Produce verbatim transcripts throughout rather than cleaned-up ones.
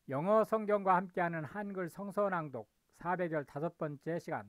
영어 성경과 함께하는 한글 성서 낭독 사백십오 번째 시간.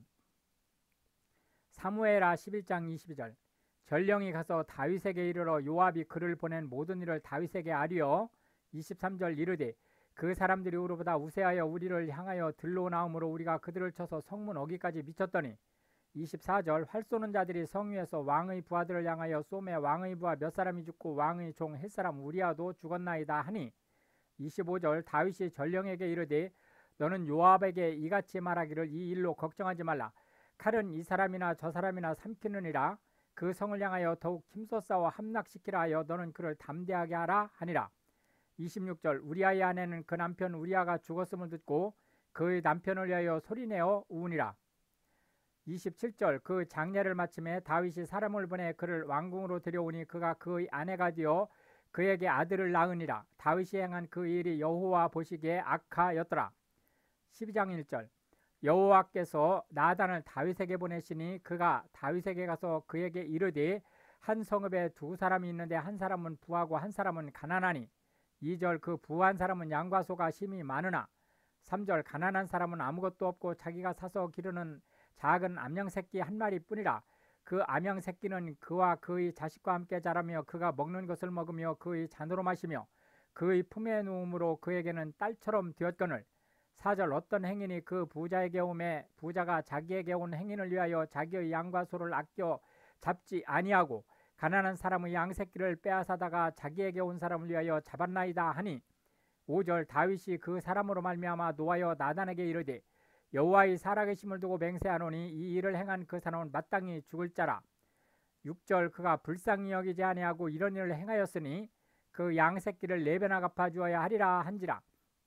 사무엘하 십일 장 이십이 절. 전령이 가서 다윗에게 이르러 요압이 그를 보낸 모든 일을 다윗에게 아뢰어 이십삼 절 이르되 그 사람들이 우리보다 우세하여 우리를 향하여 들러 나오므로 우리가 그들을 쳐서 성문 어기까지 미쳤더니 이십사 절. 활 쏘는 자들이 성 위에서 왕의 부하들을 향하여 쏘매 왕의 부하 몇 사람이 죽고 왕의 종 햇사람 우리아도 죽었나이다 하니 이십오 절. 다윗이 전령에게 이르되 너는 요압에게 이같이 말하기를 이 일로 걱정하지 말라. 칼은 이 사람이나 저 사람이나 삼키느니라. 그 성을 향하여 더욱 힘써 싸워 함락시키라 하여 너는 그를 담대하게 하라 하니라. 이십육 절. 우리아의 아내는 그 남편 우리아가 죽었음을 듣고 그의 남편을 위하여 소리내어 우으니라. 이십칠 절. 그 장례를 마침에 다윗이 사람을 보내 그를 왕궁으로 데려오니 그가 그의 아내가 되어 그에게 아들을 낳으니라. 다윗이 행한 그 일이 여호와 보시기에 악하였더라. 십이 장 일 절. 여호와께서 나단을 다윗에게 보내시니 그가 다윗에게 가서 그에게 이르되 한 성읍에 두 사람이 있는데 한 사람은 부하고 한 사람은 가난하니 이 절. 그 부한 사람은 양과 소가 심히 많으나 삼 절. 가난한 사람은 아무것도 없고 자기가 사서 기르는 작은 암양 새끼 한 마리뿐이라. 그 암양 새끼는 그와 그의 자식과 함께 자라며 그가 먹는 것을 먹으며 그의 잔으로 마시며 그의 품에 누움으로 그에게는 딸처럼 되었거늘. 사 절. 어떤 행인이 그 부자에게 오매 부자가 자기에게 온 행인을 위하여 자기의 양과 소를 아껴 잡지 아니하고 가난한 사람의 양 새끼를 빼앗아다가 자기에게 온 사람을 위하여 잡았나이다 하니 오 절. 다윗이 그 사람으로 말미암아 노하여 나단에게 이르되 여호와의 살아계심을 두고 맹세하노니 이 일을 행한 그 사람은 마땅히 죽을 자라. 육 절. 그가 불쌍히 여기지 아니하고 이런 일을 행하였으니 그 양 새끼를 네 배나 갚아 주어야 하리라 한지라.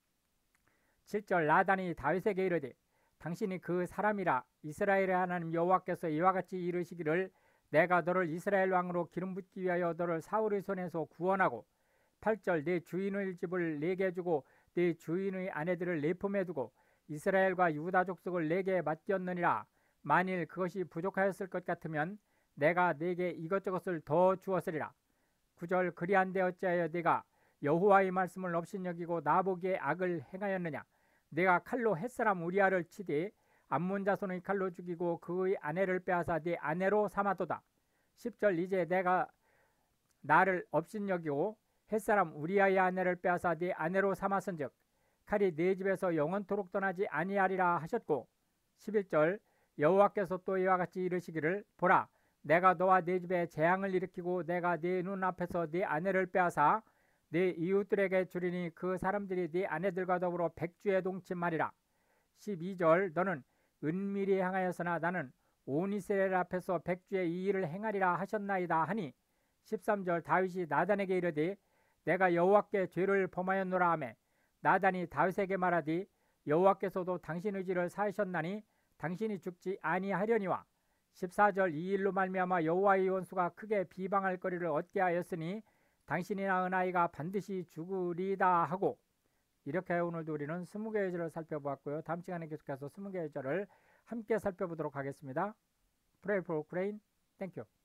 칠 절. 나단이 다윗에게 이르되 당신이 그 사람이라. 이스라엘의 하나님 여호와께서 이와 같이 이르시기를 내가 너를 이스라엘 왕으로 기름 붓기 위하여 너를 사울의 손에서 구원하고 팔 절. 내 주인의 집을 내게 주고 내 주인의 아내들을 내 품에 두고 이스라엘과 유다 족속을 내게 맡겼느니라. 만일 그것이 부족하였을 것 같으면 내가 내게 이것저것을 더 주었으리라. 구 절. 그리한데 어찌하여 네가 여호와의 말씀을 업신여기고 나보기에 악을 행하였느냐. 내가 칼로 햇사람 우리아를 치되 암몬 자손의 칼로 죽이고 그의 아내를 빼앗아 네 아내로 삼았도다. 십 절. 이제 내가 나를 업신여기고 햇사람 우리아의 아내를 빼앗아 네 아내로 삼았은즉 칼이 네 집에서 영원토록 떠나지 아니하리라 하셨고 십일 절. 여호와께서 또 이와 같이 이르시기를 보라 내가 너와 네 집에 재앙을 일으키고 내가 네 눈앞에서 네 아내를 빼앗아 네 이웃들에게 주리니 그 사람들이 네 아내들과 더불어 백주에 동침하리라. 십이 절. 너는 은밀히 행하였으나 나는 온 이스라엘 앞에서 백주에 이 일을 행하리라 하셨나이다 하니 십삼 절. 다윗이 나단에게 이르되 내가 여호와께 죄를 범하였노라 하매 나단이 다윗에게 말하되 여호와께서도 당신의 죄를 사하셨나니 당신이 죽지 아니하려니와 십사 절. 이 일로 말미암아 여호와의 원수가 크게 비방할 거리를 얻게 하였으니 당신이 낳은 아이가 반드시 죽으리다 하고. 이렇게 오늘도 우리는 스무 개의 절을 살펴보았고요. 다음 시간에 계속해서 스무 개의 절을 함께 살펴보도록 하겠습니다. Pray for Ukraine. Thank you.